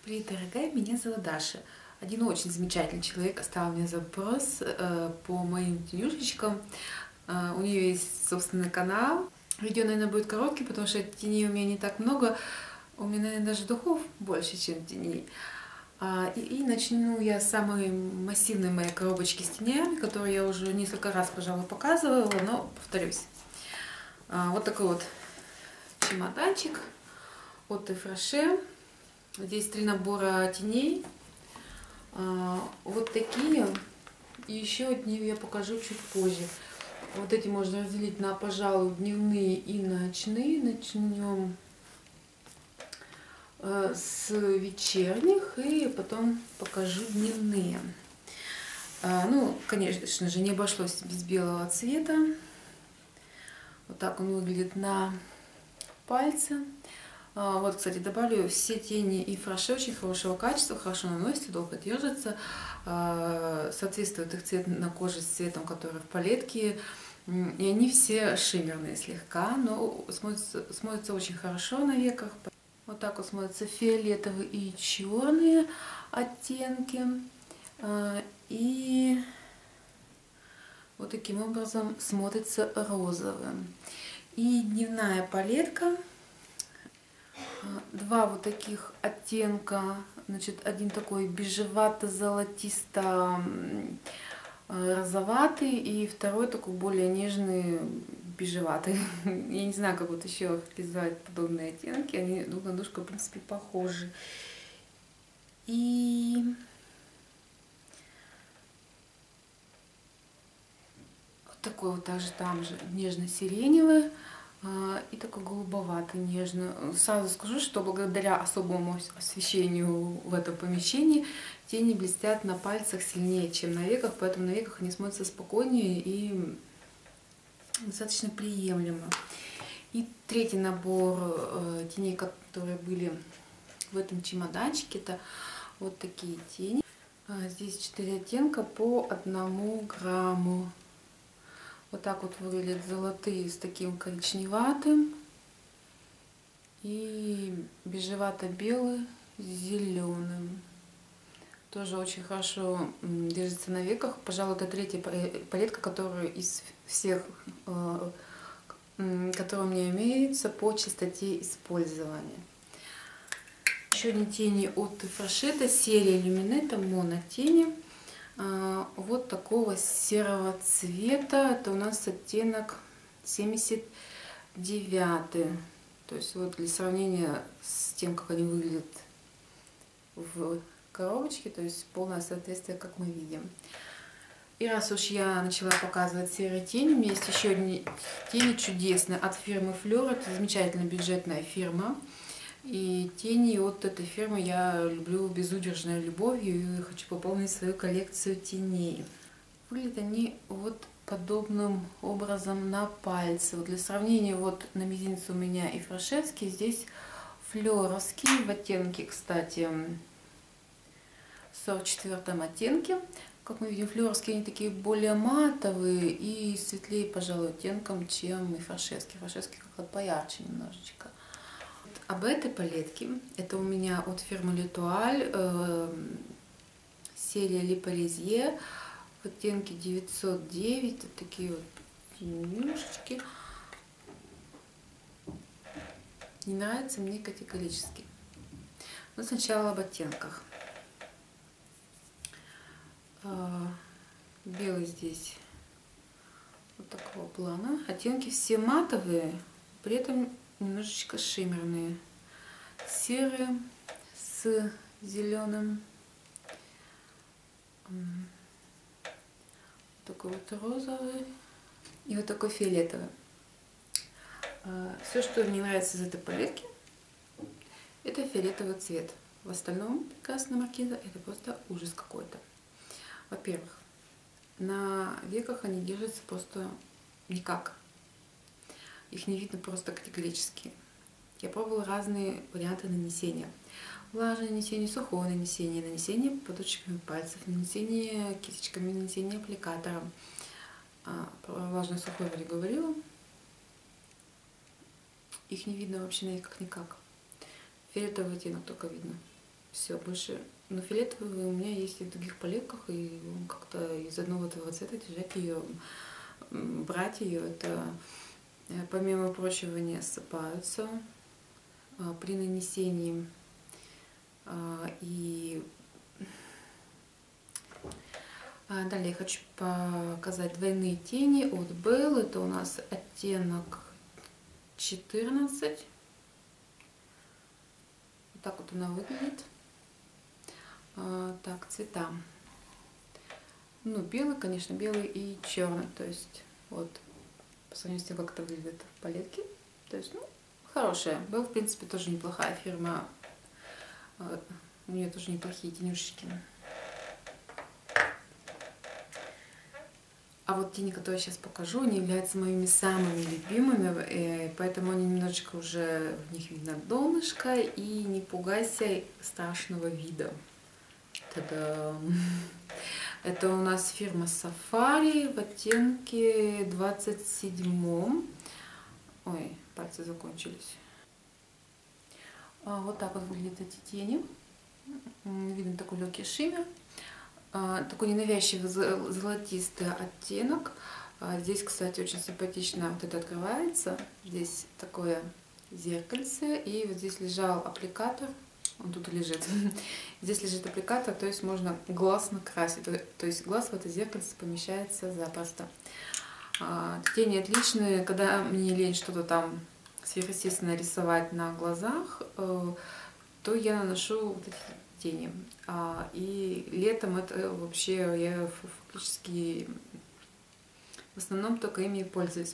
Привет, дорогая, меня зовут Даша. Один очень замечательный человек оставил мне запрос по моим тенюшечкам. У нее есть собственный канал. Видео, наверное, будет короткий, потому что теней у меня не так много. У меня, наверное, даже духов больше, чем теней. И начну я с самой массивной моей коробочки с тенями, которую я уже несколько раз, пожалуй, показывала, но повторюсь. Вот такой вот чемоданчик от Ифраше. Здесь 3 набора теней. Вот такие. И еще одни я покажу чуть позже. Вот эти можно разделить на, пожалуй, дневные и ночные. Начнем с вечерних и потом покажу дневные. Ну, конечно же, не обошлось без белого цвета. Вот так он выглядит на пальце. Вот, кстати, добавлю все тени Ифраше очень хорошего качества, хорошо наносятся, долго держатся, соответствует их цвет на коже с цветом, который в палетке. И они все шиммерные слегка, но смотрятся очень хорошо на веках. Вот так вот смотрятся фиолетовые и черные оттенки. И вот таким образом смотрится розовым. И дневная палетка. 2 вот таких оттенка, значит, один такой бежевато-золотисто-розоватый и второй такой более нежный бежеватый. Я не знаю, как вот еще реализовать подобные оттенки, они друг на дружку, в принципе, похожи. И вот такой вот также там же нежно-сиреневый. И такой голубоватый, нежный. Сразу скажу, что благодаря особому освещению в этом помещении тени блестят на пальцах сильнее, чем на веках, поэтому на веках они смотрятся спокойнее и достаточно приемлемо. И третий набор теней, которые были в этом чемоданчике, это вот такие тени. Здесь 4 оттенка по 1 грамму. Вот так вот выглядят золотые с таким коричневатым и бежевато-белый с зеленым. Тоже очень хорошо держится на веках. Пожалуй, это 3-я палетка, которая из всех, которые у меня имеются по частоте использования. Еще одни тени от Ифраше, это серия Люминета монотени. Вот такого серого цвета. Это у нас оттенок 79. То есть вот для сравнения с тем, как они выглядят в коробочке, то есть полное соответствие, как мы видим. И раз уж я начала показывать серые тени, у меня есть еще одни тени чудесные от фирмы Fleur. Это замечательная бюджетная фирма. И тени от этой фирмы я люблю безудержной любовью и хочу пополнить свою коллекцию теней. Выглядят они вот подобным образом на пальце. Вот для сравнения, вот на мизинце у меня ифрашевский, здесь флёровский в оттенке, кстати, 44-м оттенке. Как мы видим, флёровские они такие более матовые и светлее, пожалуй, оттенком, чем ифрашевский. Ифрашевский как-то поярче немножечко. Об этой палетке, это у меня от фирмы L'Etoile, серия Le Parisier в оттенке 909, вот такие вот немножечки. Не нравится мне категорически. Но сначала об оттенках. Белый здесь вот такого плана. Оттенки все матовые, при этом немножечко шиммерные. Серый с зеленым. Такой вот розовый и вот такой фиолетовый. Все, что мне нравится из этой палетки, это фиолетовый цвет. В остальном прекрасная маркиза это просто ужас какой-то. Во-первых, на веках они держатся просто никак. Их не видно просто категорически. Я пробовала разные варианты нанесения. Влажное нанесение, сухое нанесение, нанесение подушечками пальцев, нанесение кисточками, нанесение аппликатором. Про влажное сухое я говорила. Их не видно вообще на веках никак. Фиолетовый оттенок только видно. Все, больше. Но фиолетовый у меня есть и в других палетках, и как-то из одного этого цвета держать ее, брать ее, это помимо прочего не осыпаются при нанесении. И далее я хочу показать двойные тени от Bell. Это у нас оттенок 14. Вот так вот она выглядит. Так, цвета. Ну, белый, конечно, белый и черный. То есть, вот, по сравнению с тем, как это выглядит в палетке. То есть, ну, хорошая. Bell, в принципе, тоже неплохая фирма. У нее тоже неплохие тенюшечки. А вот тени, которые я сейчас покажу, они являются моими самыми любимыми, поэтому они немножечко уже, в них видно донышко, и не пугайся страшного вида. Та-дам! Это у нас фирма Safari в оттенке 27. Ой, пальцы закончились. Вот так вот выглядят эти тени. Видно такой легкий шиммер. Такой ненавязчивый золотистый оттенок. Здесь, кстати, очень симпатично вот это открывается. Здесь такое зеркальце. И вот здесь лежал аппликатор. Он тут лежит. Здесь лежит аппликатор, то есть можно глаз накрасить. То есть глаз в это зеркальце помещается запросто. Тени отличные. Когда мне лень что-то там сверхъестественно рисовать на глазах, то я наношу вот эти тени. И летом это вообще я фактически в основном только ими и пользуюсь.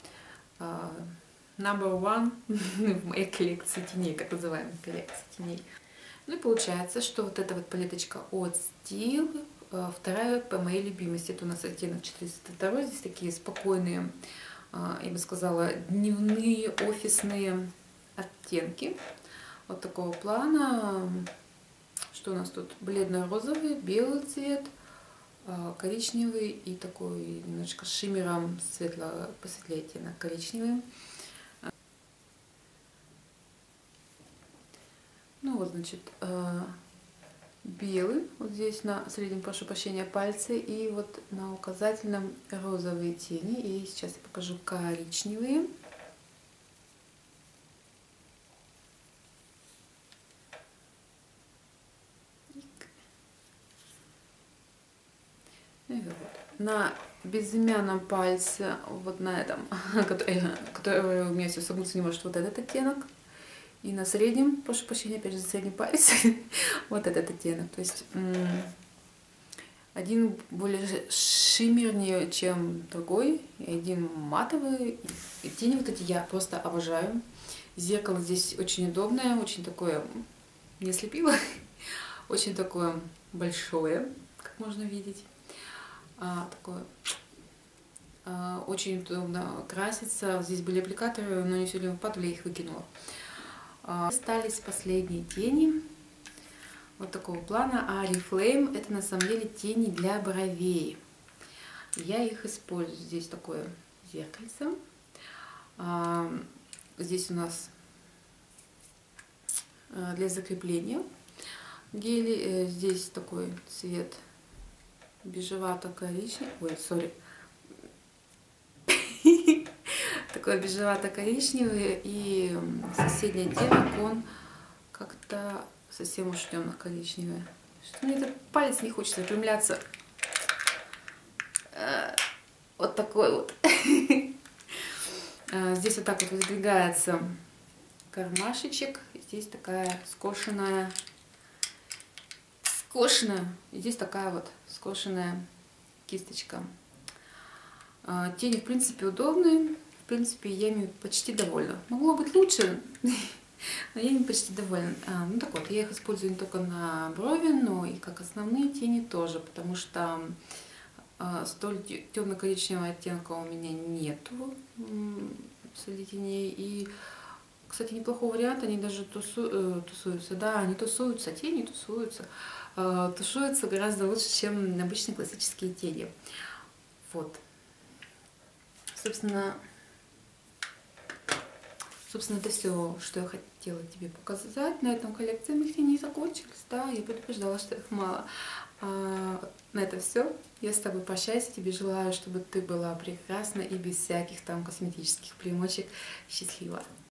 Number one в моей коллекции теней, как называемой коллекции теней. Ну и получается, что вот эта вот палеточка от Steel, вторая по моей любимости. Это у нас оттенок 402. Здесь такие спокойные, я бы сказала, дневные офисные оттенки. Вот такого плана. Что у нас тут? Бледно-розовый, белый цвет, коричневый и такой немножечко с шиммером, посветлее оттенок коричневый. Ну вот, значит, белый, вот здесь на среднем, прошу прощения, пальцы, и вот на указательном розовые тени. И сейчас я покажу коричневые. Вот. На безымянном пальце, вот на этом, который у меня все согнуться не может, вот этот оттенок. И на среднем, прошу прощения, опять же, за средний палец, вот этот оттенок. То есть один более шиммернее, чем другой, и один матовый. И тени вот эти я просто обожаю. Зеркало здесь очень удобное, очень такое, не слепило, очень такое большое, как можно видеть. Такое очень удобно краситься. Здесь были аппликаторы, но они все время выпадали, я их выкинула. Остались последние тени вот такого плана. Oriflame — это на самом деле тени для бровей. Я их использую. Здесь такое зеркальце. Здесь у нас для закрепления гели. Здесь такой цвет бежевато-коричневый. Ой, сори. Такой бежевато-коричневый, и соседний оттенок, он как-то совсем уж темно-коричневый. Что мне этот палец не хочет выпрямляться. Вот такой вот. Здесь вот так вот выдвигается кармашечек. Здесь такая скошенная. И здесь такая вот скошенная кисточка. Тени, в принципе, удобные. В принципе, я ими почти довольна. Могло быть лучше, но я ими почти довольна. Ну так вот, я их использую не только на брови, но и как основные тени тоже, потому что столь темно-коричневого оттенка у меня нету среди теней. И, кстати, неплохой вариант, они даже тусуются. Да, они тусуются, тени тусуются. Тушуются гораздо лучше, чем обычные классические тени. Вот. Собственно, это все, что я хотела тебе показать. На этом коллекция моих теней закончилась. Да. Да, я предупреждала, что их мало. На это все. Я с тобой прощаюсь. Тебе желаю, чтобы ты была прекрасна и без всяких там косметических примочек. Счастливо.